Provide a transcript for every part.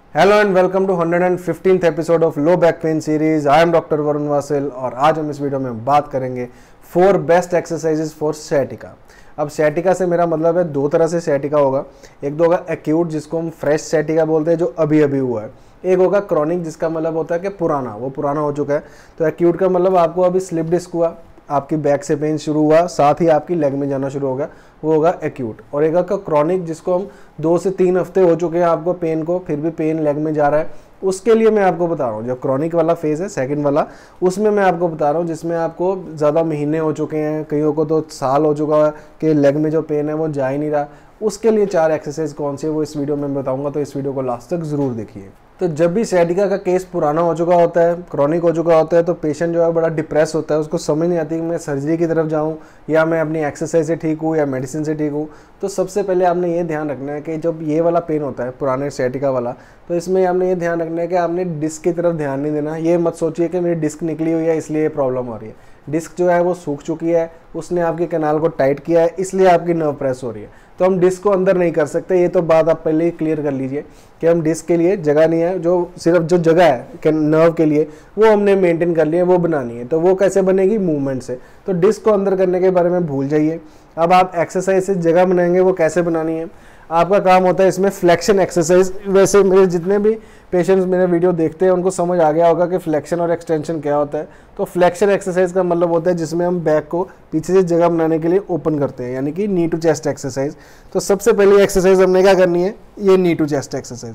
Hello and welcome to 115th episode of low back pain series. I am doctor Varun Vasil और आज हम इस video में बात करेंगे 4 बेस्ट एक्सरसाइजेज फॉर सciatica। अब sciatica से मेरा मतलब है दो तरह से sciatica होगा। एक तो होगा एक्यूट जिसको हम फ्रेश sciatica बोलते हैं जो अभी अभी हुआ है, एक होगा क्रॉनिक जिसका मतलब होता है कि पुराना हो चुका है। तो एक्यूट का मतलब आपको अभी स्लिप डिस्क हुआ, आपकी बैक से पेन शुरू हुआ, साथ ही आपकी लेग में जाना शुरू हो गया, वो होगा एक्यूट। और एक होगा क्रॉनिक जिसको हम 2 से 3 हफ्ते हो चुके हैं आपको पेन को, फिर भी पेन लेग में जा रहा है। उसके लिए मैं आपको बता रहा हूँ जो क्रॉनिक वाला फेज़ है सेकंड वाला, उसमें मैं आपको बता रहा हूँ जिसमें आपको ज़्यादा महीने हो चुके हैं, कईयों को तो साल हो चुका है कि लेग में जो पेन है वो जा ही नहीं रहा। उसके लिए 4 एक्सरसाइज कौन सी है वो इस वीडियो में बताऊँगा, तो इस वीडियो को लास्ट तक ज़रूर देखिए। तो जब भी sciatica का केस पुराना हो चुका होता है, क्रॉनिक हो चुका होता है, तो पेशेंट जो है बड़ा डिप्रेस होता है। उसको समझ नहीं आती कि मैं सर्जरी की तरफ जाऊं या मैं अपनी एक्सरसाइज से ठीक हूं या मेडिसिन से ठीक हूं। तो सबसे पहले आपने ये ध्यान रखना है कि जब ये वाला पेन होता है पुराने sciatica वाला, तो इसमें आपने ये ध्यान रखना है कि आपने डिस्क की तरफ ध्यान नहीं देना। ये मत सोचिए कि मेरी डिस्क निकली हुई है इसलिए ये प्रॉब्लम हो रही है। डिस्क जो है वो सूख चुकी है, उसने आपके कैनाल को टाइट किया है, इसलिए आपकी नर्व प्रेस हो रही है। तो हम डिस्क को अंदर नहीं कर सकते, ये तो बात आप पहले ही क्लियर कर लीजिए कि हम डिस्क के लिए जगह नहीं है, जो सिर्फ जो जगह है नर्व के लिए वो हमने मेंटेन कर लिया है, वो बनानी है। तो वो कैसे बनेगी? मूवमेंट से। तो डिस्क को अंदर करने के बारे में भूल जाइए। अब आप एक्सरसाइज से जगह बनाएंगे, वो कैसे बनानी है आपका काम होता है इसमें फ्लेक्शन एक्सरसाइज। वैसे मेरे जितने भी पेशेंट्स मेरे वीडियो देखते हैं उनको समझ आ गया होगा कि फ्लेक्शन और एक्सटेंशन क्या होता है। तो फ्लेक्शन एक्सरसाइज का मतलब होता है जिसमें हम बैक को पीछे से जगह बनाने के लिए ओपन करते हैं, यानी कि नी टू चेस्ट एक्सरसाइज। तो सबसे पहले एक्सरसाइज हमने क्या करनी है, ये नी टू चेस्ट एक्सरसाइज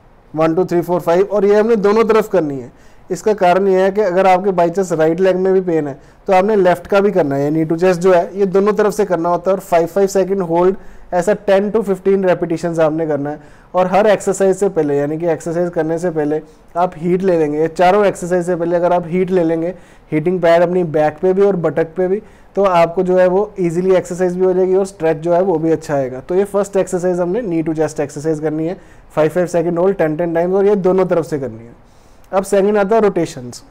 1 2 3 4 5, और ये हमने दोनों तरफ करनी है। इसका कारण ये है कि अगर आपके बाई चांस राइट लेग में भी पेन है तो आपने लेफ्ट का भी करना है। नी टू चेस्ट जो है ये दोनों तरफ से करना होता है और 5-5 सेकंड होल्ड, ऐसा 10 to 15 रेपिटेशंस आपने करना है। और हर एक्सरसाइज से पहले, यानी कि एक्सरसाइज करने से पहले आप हीट ले लेंगे। चारों एक्सरसाइज से पहले अगर आप हीट ले लेंगे, हीटिंग पैड अपनी बैक पे भी और बटक पे भी, तो आपको जो है वो इजीली एक्सरसाइज भी हो जाएगी और स्ट्रेच जो है वो भी अच्छा आएगा। तो ये फर्स्ट एक्सरसाइज हमने नी टू चेस्ट एक्सरसाइज करनी है, 5-5 सेकंड होल्ड 10-10 टाइम्स, और ये दोनों तरफ से करनी है। अब सेकंड आता है रोटेशंस।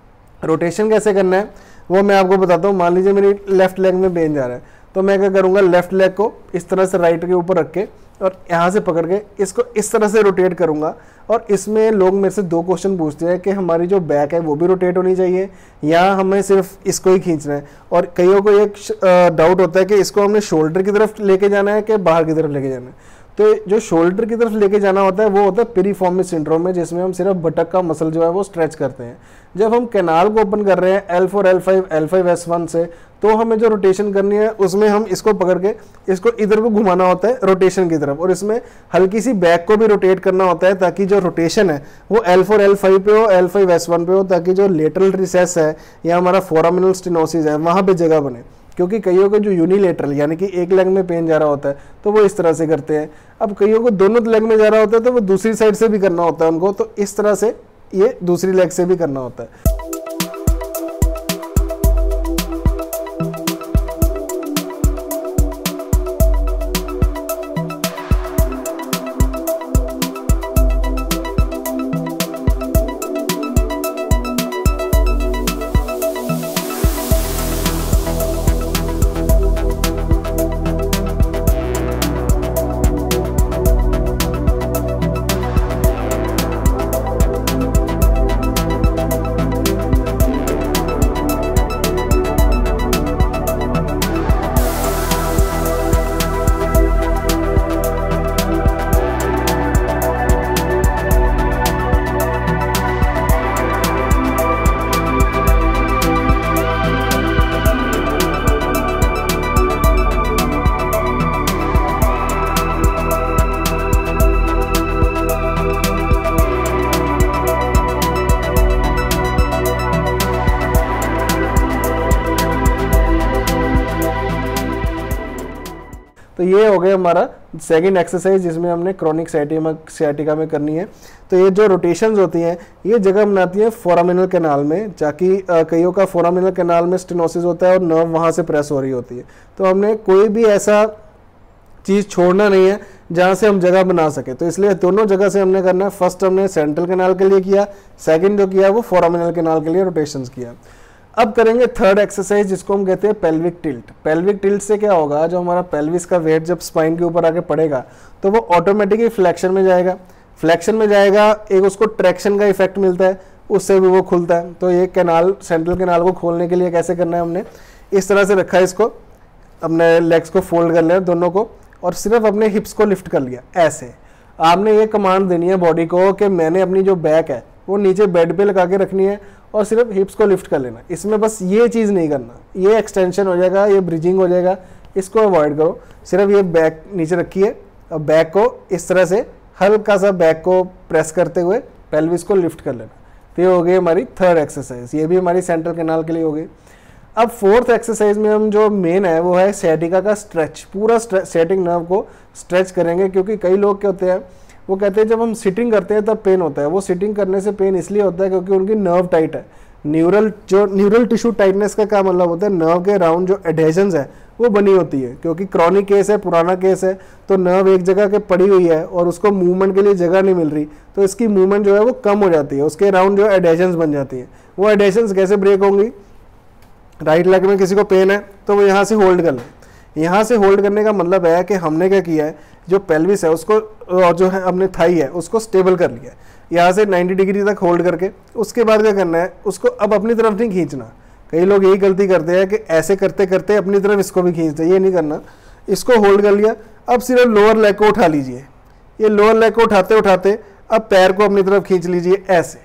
रोटेशन कैसे करना है वो मैं आपको बताता हूँ। मान लीजिए मेरी लेफ्ट लेग में पेन जा रहा है, तो मैं क्या करूँगा, लेफ्ट लेग को इस तरह से राइट के ऊपर रख के और यहाँ से पकड़ के इसको इस तरह से रोटेट करूँगा। और इसमें लोग मेरे से 2 क्वेश्चन पूछते हैं कि हमारी जो बैक है वो भी रोटेट होनी चाहिए या हमें सिर्फ इसको ही खींचना है। और कईयों को एक डाउट होता है कि इसको हमने शोल्डर की तरफ लेके जाना है कि बाहर की तरफ लेके जाना है। तो जो शोल्डर की तरफ लेके जाना होता है वो होता है पिरिफॉर्मिस सिंड्रोम में, जिसमें हम सिर्फ बटक का मसल जो है वो स्ट्रेच करते हैं। जब हम कैनाल को ओपन कर रहे हैं L4 L5 L5 S1 से, तो हमें जो रोटेशन करनी है उसमें हम इसको पकड़ के इसको इधर को घुमाना होता है रोटेशन की तरफ, और इसमें हल्की सी बैक को भी रोटेट करना होता है ताकि जो रोटेशन है वो L4 L5 पे हो, L5 S1 पे हो, ताकि जो लेटरल रिसेस है या हमारा फोरामिनल स्टेनोसिस है वहाँ पे जगह बने। क्योंकि कईयों को जो यूनिलेटरल यानी कि एक लेग में पेन जा रहा होता है तो वो इस तरह से करते हैं। अब कईयों को दोनों लेग में जा रहा होता है तो वो दूसरी साइड से भी करना होता है उनको, तो इस तरह से ये दूसरी लेग से भी करना होता है। तो ये हो गया हमारा सेकंड एक्सरसाइज जिसमें हमने क्रॉनिक sciatica में करनी है। तो ये जो रोटेशंस होती हैं ये जगह बनाती है फोरामिनल कैनाल में, ताकि कईयों का फोरामिनल कैनाल में स्टेनोसिस होता है और नर्व वहाँ से प्रेस हो रही होती है। तो हमने कोई भी ऐसा चीज़ छोड़ना नहीं है जहाँ से हम जगह बना सके, तो इसलिए दोनों जगह से हमने करना है। फर्स्ट हमने सेंट्रल कैनाल के लिए किया, सेकंड जो किया वो फोरामिनल कैनाल के लिए रोटेशंस किया। अब करेंगे थर्ड एक्सरसाइज जिसको हम कहते हैं पेल्विक टिल्ट। पेल्विक टिल्ट से क्या होगा, जो हमारा पेल्विस का वेट जब स्पाइन के ऊपर आके पड़ेगा तो वो ऑटोमेटिकली फ्लेक्शन में जाएगा। फ्लेक्शन में जाएगा, एक उसको ट्रैक्शन का इफेक्ट मिलता है, उससे भी वो खुलता है। तो ये कैनाल, सेंट्रल कैनाल को खोलने के लिए कैसे करना है, हमने इस तरह से रखा है इसको, अपने लेग्स को फोल्ड कर लिया दोनों को और सिर्फ अपने हिप्स को लिफ्ट कर लिया ऐसे। आपने ये कमांड देनी है बॉडी को कि मैंने अपनी जो बैक है वो नीचे बेड पे लगा के रखनी है और सिर्फ हिप्स को लिफ्ट कर लेना। इसमें बस ये चीज़ नहीं करना, ये एक्सटेंशन हो जाएगा, ये ब्रिजिंग हो जाएगा, इसको अवॉइड करो। सिर्फ ये बैक नीचे रखिए और बैक को इस तरह से हल्का सा बैक को प्रेस करते हुए पेल्विस को लिफ्ट कर लेना। तो ये हो गई हमारी थर्ड एक्सरसाइज, ये भी हमारी सेंट्रल कैनाल के लिए हो गई। अब फोर्थ एक्सरसाइज में हम जो मेन है वो है सैटिका का स्ट्रेच। पूरा सैटिक नर्व को स्ट्रेच करेंगे, क्योंकि कई लोग क्या होते हैं वो कहते हैं जब हम सिटिंग करते हैं तब पेन होता है। वो सिटिंग करने से पेन इसलिए होता है क्योंकि उनकी नर्व टाइट है। न्यूरल टिश्यू टाइटनेस का क्या मतलब होता है, नर्व के अराउंड जो एडहेजन्स है वो बनी होती है। क्योंकि क्रॉनिक केस है, पुराना केस है, तो नर्व एक जगह के पड़ी हुई है और उसको मूवमेंट के लिए जगह नहीं मिल रही, तो इसकी मूवमेंट जो है वो कम हो जाती है, उसके अराउंड जो एडहेजन्स बन जाती है। वो एडहेजन्स कैसे ब्रेक होंगी, राइट लेग में किसी को पेन है तो वो यहाँ से होल्ड कर ले। यहाँ से होल्ड करने का मतलब है कि हमने क्या किया है, जो पेल्विस है उसको और जो है अपने थाई है उसको स्टेबल कर लिया, यहाँ से 90 डिग्री तक होल्ड करके। उसके बाद क्या करना है, उसको अब अपनी तरफ नहीं खींचना। कई लोग यही गलती करते हैं कि ऐसे करते करते अपनी तरफ इसको भी खींचते, ये नहीं करना। इसको होल्ड कर लिया, अब सिर्फ लोअर लेग को उठा लीजिए। ये लोअर लेग को उठाते उठाते अब पैर को अपनी तरफ खींच लीजिए ऐसे।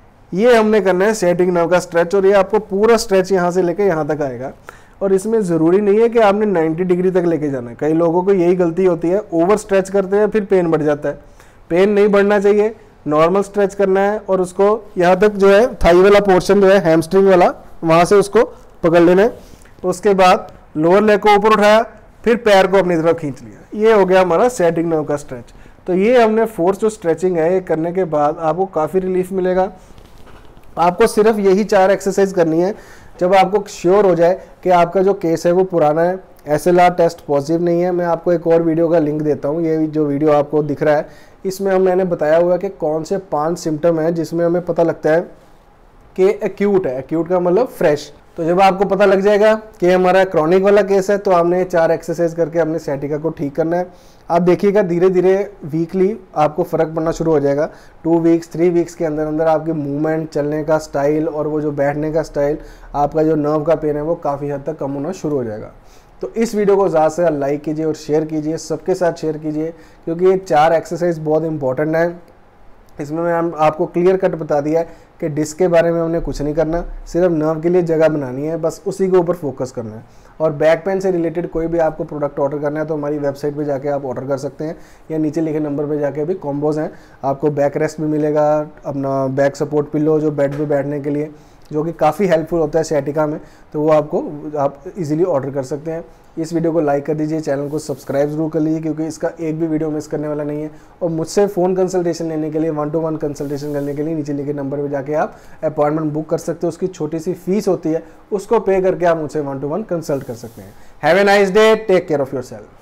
ये हमने करना है सैटिक नर्व का स्ट्रेच, और ये आपको पूरा स्ट्रेच यहाँ से लेके यहाँ तक आएगा। और इसमें ज़रूरी नहीं है कि आपने 90 डिग्री तक लेके जाना है। कई लोगों को यही गलती होती है, ओवर स्ट्रेच करते हैं फिर पेन बढ़ जाता है। पेन नहीं बढ़ना चाहिए, नॉर्मल स्ट्रेच करना है और उसको यहाँ तक जो है थाई वाला पोर्शन जो है हैमस्ट्रिंग वाला, वहाँ से उसको पकड़ लेना है। उसके बाद लोअर लेग को ऊपर उठाया, फिर पैर को अपनी तरफ खींच लिया। ये हो गया हमारा सैटिक नर्व का स्ट्रेच। तो ये हमने फोर्स जो स्ट्रेचिंग है ये करने के बाद आपको काफ़ी रिलीफ मिलेगा। आपको सिर्फ यही 4 एक्सरसाइज करनी है जब आपको श्योर हो जाए कि आपका जो केस है वो पुराना है, SLR टेस्ट पॉजिटिव नहीं है। मैं आपको एक और वीडियो का लिंक देता हूँ, ये जो वीडियो आपको दिख रहा है इसमें मैंने बताया हुआ है कि कौन से 5 सिम्टम हैं जिसमें हमें पता लगता है कि एक्यूट है। एक्यूट का मतलब फ्रेश। तो जब आपको पता लग जाएगा कि हमारा क्रॉनिक वाला केस है तो हमने 4 एक्सरसाइज करके अपने सैटिका को ठीक करना है। आप देखिएगा धीरे धीरे वीकली आपको फ़र्क पड़ना शुरू हो जाएगा। 2 वीक्स 3 वीक्स के अंदर अंदर आपकी मूवमेंट, चलने का स्टाइल और वो जो बैठने का स्टाइल, आपका जो नर्व का पेन है वो काफ़ी हद तक कम होना शुरू हो जाएगा। तो इस वीडियो को ज़्यादा से ज़्यादा लाइक कीजिए और शेयर कीजिए, सबके साथ शेयर कीजिए, क्योंकि ये 4 एक्सरसाइज बहुत इंपॉर्टेंट है। इसमें मैं आपको क्लियर कट बता दिया है कि डिस्क के बारे में हमने कुछ नहीं करना, सिर्फ नर्व के लिए जगह बनानी है, बस उसी के ऊपर फोकस करना है। और बैक पेन से रिलेटेड कोई भी आपको प्रोडक्ट ऑर्डर करना है तो हमारी वेबसाइट पे जाके आप ऑर्डर कर सकते हैं, या नीचे लिखे नंबर पे जाके भी कॉम्बोज हैं। आपको बैक रेस्ट भी मिलेगा, अपना बैक सपोर्ट पिलो जो बेड पे बैठने के लिए, जो कि काफ़ी हेल्पफुल होता है सैटिका में, तो वो आप इजीली ऑर्डर कर सकते हैं। इस वीडियो को लाइक कर दीजिए, चैनल को सब्सक्राइब जरूर कर लीजिए, क्योंकि इसका एक भी वीडियो मिस करने वाला नहीं है। और मुझसे फ़ोन कंसल्टेशन लेने के लिए, 1-to-1 कंसल्टेशन करने के लिए नीचे लिखे नंबर पर जाके आप अपॉइंटमेंट बुक कर सकते हो। उसकी छोटी सी फीस होती है, उसको पे करके आप मुझसे 1-to-1 कंसल्ट कर सकते हैं। Have a nice day, take care of yourself.